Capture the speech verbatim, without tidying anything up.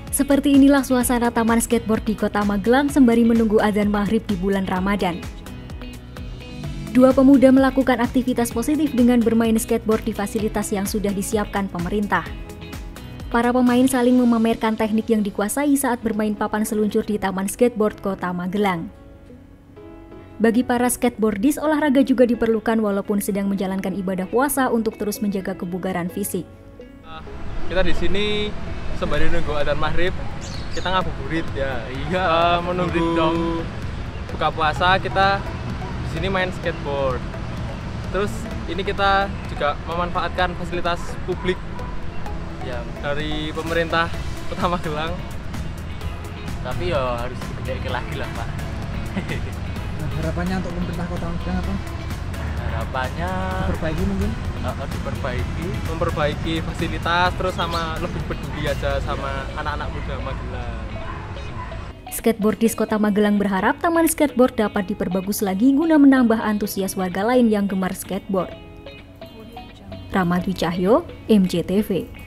Seperti inilah suasana taman skateboard di Kota Magelang sembari menunggu azan maghrib di bulan Ramadan. Dua pemuda melakukan aktivitas positif dengan bermain skateboard di fasilitas yang sudah disiapkan pemerintah. Para pemain saling memamerkan teknik yang dikuasai saat bermain papan seluncur di Taman Skateboard Kota Magelang. Bagi para skateboardis, olahraga juga diperlukan walaupun sedang menjalankan ibadah puasa untuk terus menjaga kebugaran fisik. Kita di sini sembari nunggu adzan maghrib, kita ngabuburit ya. Iya, uh, menunggu dong. Buka puasa kita di sini main skateboard. Terus ini kita juga memanfaatkan fasilitas publik yang dari pemerintah Kota Magelang. Tapi ya harus diperbaiki lagi lah, Pak. Nah, harapannya untuk pemerintah Kota Magelang apa? Harapannya Perbaiki mungkin? Uh, diperbaiki, memperbaiki fasilitas, terus sama lebih peduli aja sama anak-anak muda Magelang. Skateboardis Kota Magelang berharap taman skateboard dapat diperbagus lagi guna menambah antusias warga lain yang gemar skateboard. Ramadwi Cahyo, M J T V.